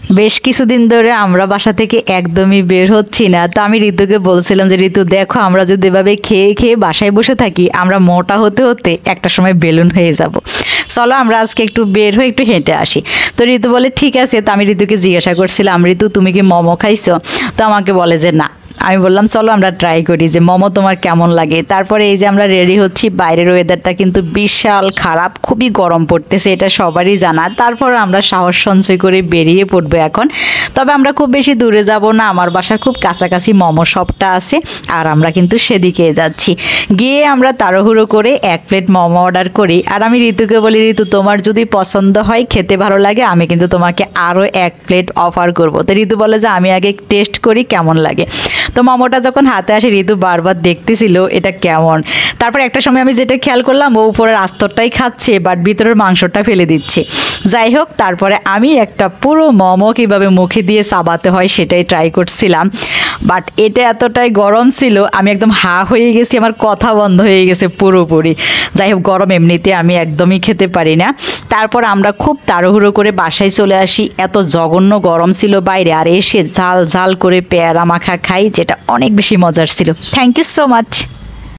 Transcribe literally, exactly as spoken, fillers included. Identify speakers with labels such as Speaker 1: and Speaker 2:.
Speaker 1: বেশ কিছুদিন ধরে আমরা বাসা থেকে একদমই বের হচ্ছি না। তো আমি ঋতুকে বলছিলাম যে ঋতু দেখো, আমরা যদি এভাবে খেয়ে খেয়ে বাসায় বসে থাকি আমরা মোটা হতে হতে একটা সময় বেলুন হয়ে যাব। চলো আমরা আজকে একটু বের হয়ে একটু হেঁটে আসি। তো ঋতু বলে ঠিক আছে। তো আমি ঋতুকে জিজ্ঞাসা করছিলাম, ঋতু তুমি কি মোমো খাইছো? তো আমাকে বলে যে না। আমি বললাম চলো আমরা ট্রাই করি যে মোমো তোমার কেমন লাগে। তারপরে এই যে আমরা রেডি হচ্ছি, বাইরের ওয়েদারটা কিন্তু বিশাল খারাপ, খুবই গরম পড়তেছে, এটা সবারই জানা। তারপর আমরা সাহস সঞ্চয় করে বেরিয়ে পড়বো এখন। তবে আমরা খুব বেশি দূরে যাব না, আমার বাসার খুব কাছাকাছি মোমো শপটা আছে, আর আমরা কিন্তু সেদিকে যাচ্ছি। গিয়ে আমরা তাড়াহুড়ো করে এক প্লেট মোমো অর্ডার করি। আর আমি ঋতুকে বলি, ঋতু তোমার যদি পছন্দ হয়, খেতে ভালো লাগে, আমি কিন্তু তোমাকে আরও এক প্লেট অফার করবো। তো ঋতু বলে যে আমি আগে টেস্ট করি কেমন লাগে। তো মোমোটা যখন হাতে আসে ঋতু বারবার দেখতেছিল এটা কেমন। তারপর একটা সময় আমি যেটা খেয়াল করলাম, ও উপরের আস্তরটাই খাচ্ছে বাট ভিতরের মাংসটা ফেলে দিচ্ছে। যাই হোক, তারপরে আমি একটা পুরো মোমো কীভাবে মুখে দিয়ে চাবাতে হয় সেটাই ট্রাই করছিলাম। বাট এটা এতটাই গরম ছিল, আমি একদম হা হয়ে গেছি, আমার কথা বন্ধ হয়ে গেছে পুরোপুরি। যাই হোক, গরম এমনিতে আমি একদমই খেতে পারি না। তারপর আমরা খুব তাড়াহুড়ো করে বাসায় চলে আসি, এত জঘন্য গরম ছিল বাইরে, আর এসে ঝাল ঝাল করে পেয়ারা মাখা খাই, যেটা অনেক বেশি মজার ছিল। Thank you so much.